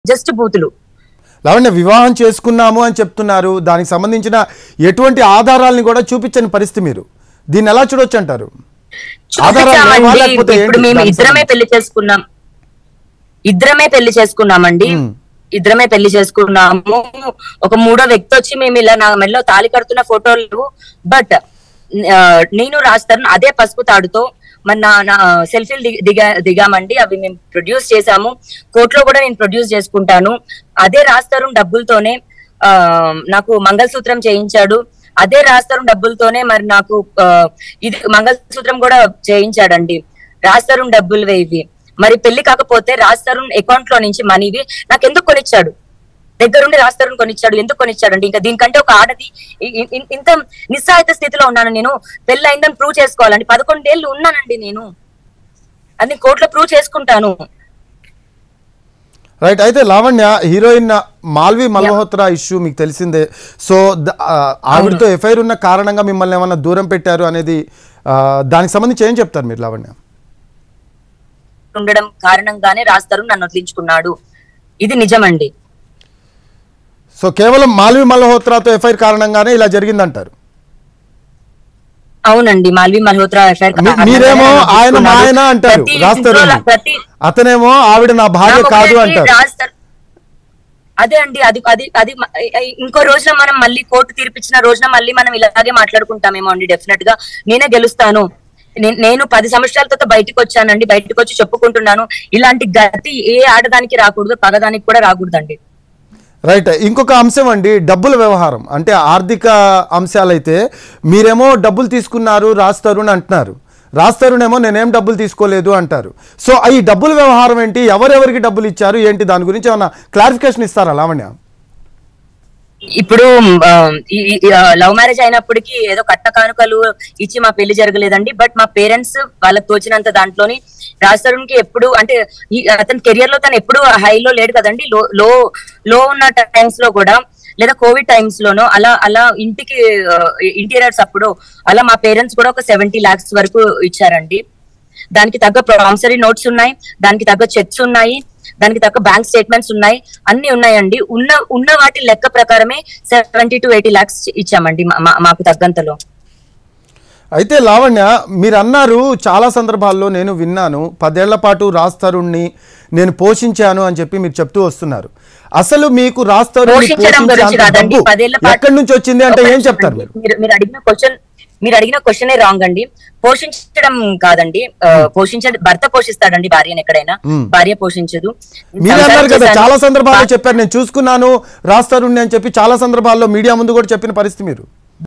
Just బూతులు. లావణ్య, వివాహం చేసుకున్నాము అని చెప్తున్నారు, దానికి సంబంధించిన ఎటువంటి ఆధారాలను కూడా చూపించని పరిస్థితి. మీరు దీన్ని ఎలా చూడొచ్చు అంటారు? ఇప్పుడు మేము ఇద్దరమే పెళ్లి చేసుకున్నామండి. ఇద్దరమే పెళ్లి చేసుకున్నాము. ఒక మూడో వ్యక్తి వచ్చి మేము ఇలా నా మెడలో తాళి కడుతున్న ఫోటోలు, బట్ నేను రాస్తాను అదే పసుపు తాడుతో మరి నా సెల్ఫీలు దిగామండి. అవి మేము ప్రొడ్యూస్ చేసాము. కోర్టులో కూడా నేను ప్రొడ్యూస్ చేసుకుంటాను. అదే రాస్తారు డబ్బులతోనే నాకు మంగళసూత్రం చేయించాడు. అదే రాస్తారు డబ్బులతోనే మరి నాకు ఇది మంగళసూత్రం కూడా చేయించాడండి. రాస్తారు డబ్బులు ఇవి. మరి పెళ్లి కాకపోతే రాస్తారు అకౌంట్ లో నుంచి మనీవి నాకు ఎందుకు కొనిచ్చాడు? దగ్గరుండి రాస్తారు కొనిచ్చాడు. ఎందుకు కొనిచ్చాడండి? ఇంకా దీనికంటే ఒక ఆడది ఇంత నిస్సహాయత స్థితిలో ఉన్నాను నేను. పెళ్లి అయిందని ప్రూవ్ చేసుకోవాలండి. 11 ఏళ్ళు ఉన్నానండి నేను. అది కోర్టులో ప్రూవ్ చేసుకుంటాను. రైట్. అయితే లావణ్య, హీరోయిన్ మాల్వి మల్హోత్రా ఇష్యూ మీకు తెలిసిందే. సో ఆవిడతో ఎఫ్ఐఆర్ ఉన్న కారణంగా మిమ్మల్ని ఏమన్నా దూరం పెట్టారు అనేది దానికి సంబంధించి ఏం చెప్తారు మీరు లావణ్య? ఉండడం కారణంగానే రాస్తారు నన్ను వదిలించుకున్నాడు. ఇది నిజమండి. సో కేవలం మాల్వి మల్హోత్రాతో ఎఫ్ఐఆర్ కారణంగానే ఇలా జరిగిందంటారు? అవునండి, మాల్వి మల్హోత్రా ఎఫ్ఐఆర్. మీరేమో ఆయన మా ఆయన అంటారు, రాస్తారు. అతనేమో ఆవిడ నా భార్య కాదు అంటారు. అదే అండి, అది అది అది ఇంకో రోజున మనం మళ్ళీ కోర్టు తీర్పిచ్చిన రోజున మళ్ళీ మనం ఇలాగే మాట్లాడుకుంటామేమో అండి. డెఫినెట్ గా నేనే గెలుస్తాను. నేను 10 సంవత్సరాల తర్వాత బయటకు వచ్చానండి. బయటకు వచ్చి చెప్పుకుంటున్నాను. ఇలాంటి గతి ఏ ఆడదానికి రాకూడదు, పగదానికి కూడా రాకూడదండి. రైట్. ఇంకొక అంశం అండి, డబ్బుల వ్యవహారం. అంటే ఆర్థిక అంశాలైతే మీరేమో డబ్బులు తీసుకున్నారు రాస్తారు అని అంటున్నారు, రాస్తారునేమో నేనేం డబ్బులు తీసుకోలేదు అంటారు. సో ఈ డబ్బుల వ్యవహారం ఏంటి? ఎవరెవరికి డబ్బులు ఇచ్చారు ఏంటి? దాని గురించి ఏమన్నా క్లారిఫికేషన్ ఇస్తారా లావణ్య? ఇప్పుడు లవ్ మ్యారేజ్ అయినప్పటికీ ఏదో కట్ట కానుకలు ఇచ్చి మా పెళ్లి జరగలేదండి. బట్ మా పేరెంట్స్ వాళ్ళకి తోచినంత దాంట్లోని రాజతరుణ్కి ఎప్పుడు అంటే అతని కెరియర్ లో తను ఎప్పుడు హైలో లేడు కదండి. లో ఉన్న టైమ్స్ లో కూడా లేదా కోవిడ్ టైమ్స్ లోనో అలా ఇంటికి ఇంటీరియర్స్ అప్పుడు అలా మా పేరెంట్స్ కూడా ఒక 70 lakhs వరకు ఇచ్చారండి. దానికి తగ్గ ప్రామిసరీ నోట్స్ ఉన్నాయి, దానికి తగ్గ చెక్స్ ఉన్నాయి, దానికి తగ్గ బ్యాంక్ స్టేట్మెంట్స్ ఉన్నాయి, అన్ని ఉన్నాయండి. ఉన్న వాటి లెక్క ప్రకారమే 70 to 80 lakhs ఇచ్చామండి మాకు తగ్గంతలో. అయితే లావణ్య, మీరు అన్నారు చాలా సందర్భాల్లో నేను విన్నాను 10 ఏళ్ల పాటు రాజతరుణ్ణి నేను పోషించాను అని చెప్పి మీరు చెప్తూ వస్తున్నారు. అసలు మీకు రాజతరుణ్ణి ఎక్కడి నుంచి వచ్చింది అంటే ఏం చెప్తారు? మీరు అడిగిన క్వశ్చనే రాంగ్ అండి. పోషించడం కాదండి, భర్త పోషిస్తాడండి భార్యను. ఎక్కడైనా భార్య పోషించదు. మీరు అన్నారు కదా చాలా సందర్భాల్లో చెప్పారు, నేను చూసుకున్నాను రాజతరుణ్ణి అని చెప్పి చాలా సందర్భాల్లో మీడియా ముందు కూడా చెప్పిన పరిస్థితి మీరు.